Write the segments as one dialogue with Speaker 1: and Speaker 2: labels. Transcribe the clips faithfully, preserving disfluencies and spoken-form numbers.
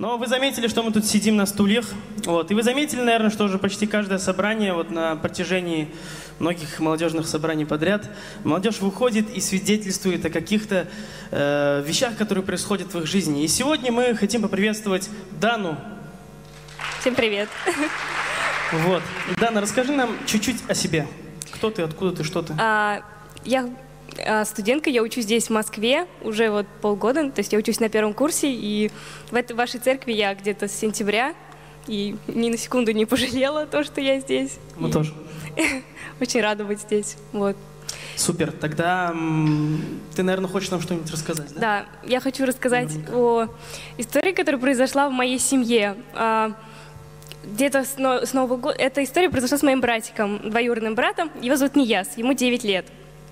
Speaker 1: Но вы заметили, что мы тут сидим на стульях. Вот. И вы заметили, наверное, что уже почти каждое собрание вот на протяжении многих молодежных собраний подряд молодежь выходит и свидетельствует о каких-то э, вещах, которые происходят в их жизни. И сегодня мы хотим поприветствовать Дану.
Speaker 2: Всем привет.
Speaker 1: Вот. Дана, расскажи нам чуть-чуть о себе. Кто ты, откуда ты, что ты?
Speaker 2: А, я а, студентка, я учусь здесь, в Москве, уже вот полгода. То есть я учусь на первом курсе, и в этой вашей церкви я где-то с сентября. И ни на секунду не пожалела то, что я здесь.
Speaker 1: Мы
Speaker 2: и
Speaker 1: тоже.
Speaker 2: Очень рада быть здесь. Вот.
Speaker 1: Супер. Тогда ты, наверное, хочешь нам что-нибудь рассказать, да?
Speaker 2: Да, я хочу рассказать
Speaker 1: Наверняка.
Speaker 2: о истории, которая произошла в моей семье. А, Где-то с, но, с Нового года. Эта история произошла с моим братиком, двоюродным братом. Его зовут Нияз, ему девять лет.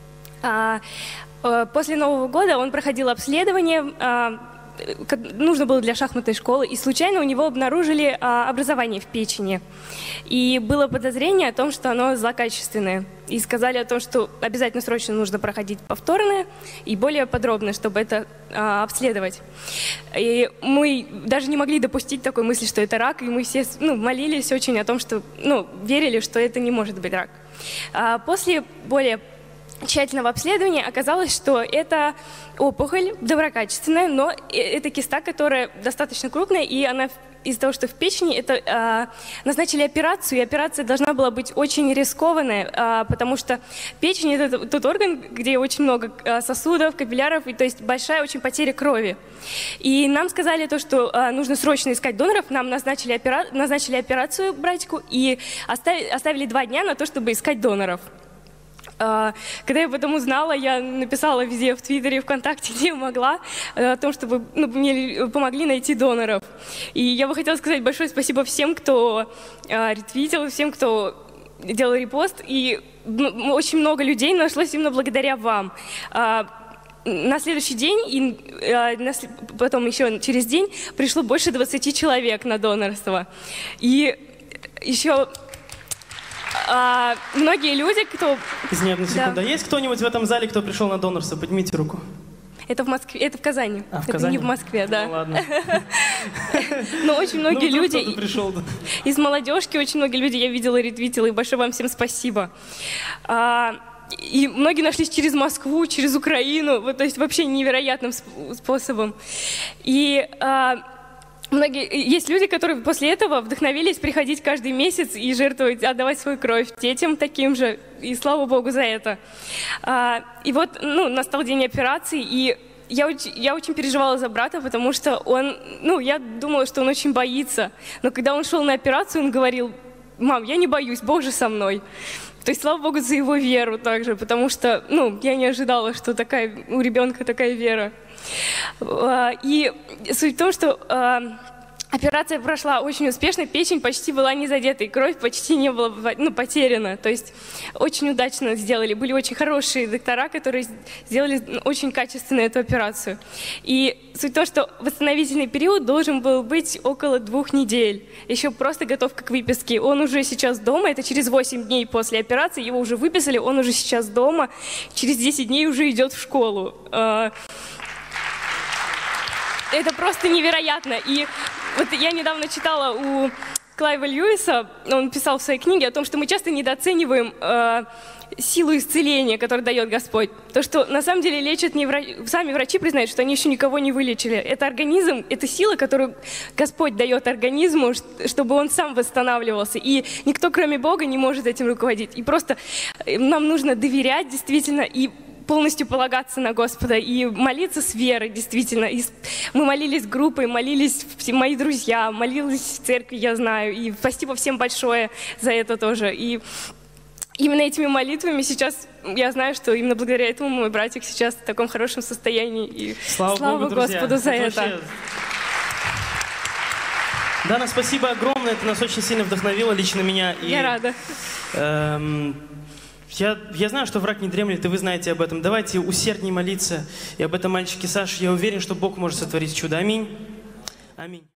Speaker 2: А, а, после Нового года он проходил обследование, а, нужно было для шахматной школы, и случайно у него обнаружили а, образование в печени. И было подозрение о том, что оно злокачественное. И сказали о том, что обязательно срочно нужно проходить повторное и более подробно, чтобы это а, обследовать. И мы даже не могли допустить такой мысли, что это рак, и мы все ну, молились очень о том, что ну, верили, что это не может быть рак. А после более тщательного обследования оказалось, что это опухоль доброкачественная, но это киста, которая достаточно крупная, и она из-за того, что в печени, это э, назначили операцию, и операция должна была быть очень рискованная, э, потому что печень – это тот орган, где очень много э, сосудов, капилляров, и то есть большая очень потеря крови. И нам сказали то, что э, нужно срочно искать доноров, нам назначили, опера... назначили операцию братику и оставили, оставили два дня на то, чтобы искать доноров. Когда я потом узнала, я написала везде, в Твиттере, ВКонтакте, где могла, о том, чтобы ну, мне помогли найти доноров. И я бы хотела сказать большое спасибо всем, кто а, ретвитил, всем, кто делал репост. И ну, очень много людей нашлось именно благодаря вам. А, на следующий день, и а, на, потом еще через день, пришло больше двадцати человек на донорство. И еще... А, многие люди, кто...
Speaker 1: Извини, одну секунду.
Speaker 2: Да.
Speaker 1: Есть кто-нибудь в этом зале, кто пришел на донорство? Поднимите руку.
Speaker 2: Это в Москве, это в Казани.
Speaker 1: А, в
Speaker 2: это
Speaker 1: Казани?
Speaker 2: не в Москве, да.
Speaker 1: Ну ладно.
Speaker 2: Но очень многие
Speaker 1: ну,
Speaker 2: люди
Speaker 1: пришел.
Speaker 2: из молодежки, очень многие люди я видела, ретвитила, и большое вам всем спасибо. А, и многие нашлись через Москву, через Украину, вот, то есть вообще невероятным способом. И... А, Многие, есть люди, которые после этого вдохновились приходить каждый месяц и жертвовать, отдавать свою кровь детям таким же. И слава Богу за это. А, и вот ну, настал день операции, и я очень, я очень переживала за брата, потому что он, ну, я думала, что он очень боится. Но когда он шел на операцию, он говорил: «Мам, я не боюсь, Бог же со мной». То есть, слава Богу за его веру также, потому что, ну, я не ожидала, что такая, у ребенка такая вера. И суть в том, что операция прошла очень успешно, печень почти была не задета, и кровь почти не была ну, потеряна. То есть очень удачно сделали. Были очень хорошие доктора, которые сделали очень качественно эту операцию. И суть в том, что восстановительный период должен был быть около двух недель. Еще просто готовка к выписке. Он уже сейчас дома, это через восемь дней после операции, его уже выписали, он уже сейчас дома, через десять дней уже идет в школу. Это просто невероятно. И вот я недавно читала у Клайва Льюиса, он писал в своей книге о том, что мы часто недооцениваем э, силу исцеления, которую дает Господь. То, что на самом деле лечат не врачи, сами врачи признают, что они еще никого не вылечили. Это организм, это сила, которую Господь дает организму, чтобы он сам восстанавливался. И никто, кроме Бога, не может этим руководить. И просто нам нужно доверять действительно и полностью полагаться на Господа и молиться с верой, действительно. И мы молились группой, молились все мои друзья, молились в церкви, я знаю. И спасибо всем большое за это тоже. И именно этими молитвами сейчас я знаю, что именно благодаря этому мой братик сейчас в таком хорошем состоянии. И
Speaker 1: слава, слава Богу,
Speaker 2: Господу за
Speaker 1: это.
Speaker 2: это.
Speaker 1: Вообще... Дана, спасибо огромное, ты нас очень сильно вдохновила, лично меня. И,
Speaker 2: я рада.
Speaker 1: Эм... Я, я знаю, что враг не дремлет, и вы знаете об этом. Давайте усерднее молиться. И об этом мальчике Саше. Я уверен, что Бог может сотворить чудо. Аминь. Аминь.